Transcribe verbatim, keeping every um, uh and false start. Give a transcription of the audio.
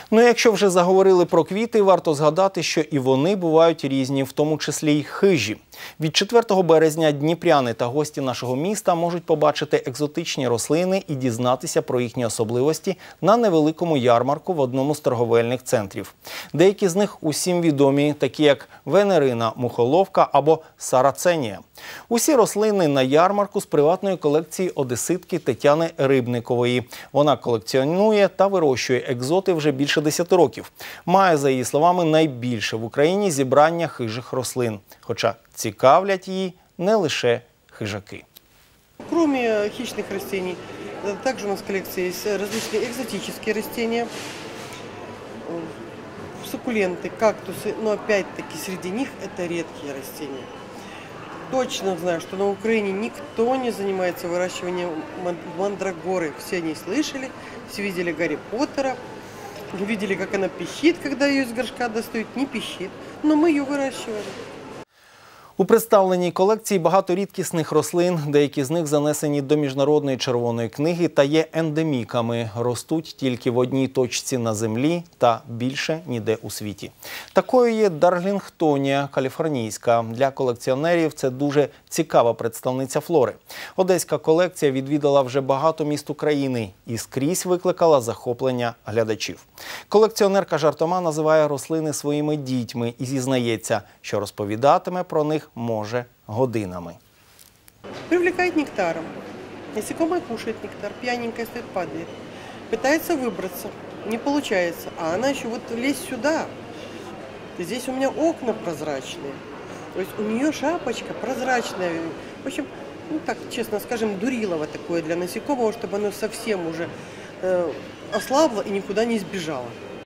Ну, якщо вже заговорили про квіти, варто згадати, що і вони бувають різні, в тому числі й хижі. Від четвертого березня дніпряни та гості нашого міста можуть побачити екзотичні рослини і дізнатися про їхні особливості на невеликому ярмарку в одному з торговельних центрів. Деякі з них усім відомі, такі як венерина мухоловка або сараценія. Усі рослини на ярмарку з приватної колекції одеситки Тетяни Рибникової. Вона колекціонує та вирощує екзоти вже більше десяти років. Має, за її словами, найбільше в Україні зібрання хижих рослин. Хоча цікавлять її не лише хижаки. Кроме хищных растений, также у нас в коллекции есть различные экзотические растения, суккуленты, кактусы, но опять-таки среди них это редкие растения. Точно знаю, что на Украине никто не занимается выращиванием мандрагоры. Все они слышали, все видели Гарри Поттера, видели, как она пищит, когда ее из горшка достают. Не пищит, но мы ее выращивали. У представленій колекції багато рідкісних рослин, деякі з них занесені до Міжнародної червоної книги та є ендеміками. Ростуть тільки в одній точці на землі та більше ніде у світі. Такою є Дарлінгтонія каліфорнійська. Для колекціонерів це дуже цікава представниця флори. Одеська колекція відвідала вже багато міст України і скрізь викликала захоплення глядачів. Колекціонерка жартома називає рослини своїми дітьми і зізнається, що розповідатиме про них може годинами. Привлекает нектаром. Насекомое кушает нектар, пьяненькая стоит, падает. Пытается выбраться, не получается. А она еще вот лезть сюда. Здесь у меня окна прозрачные. То есть у нее шапочка прозрачная. В общем, ну так, честно скажем, дурилово такое для насекомого, чтобы оно совсем уже э, ослабло и никуда не сбежало.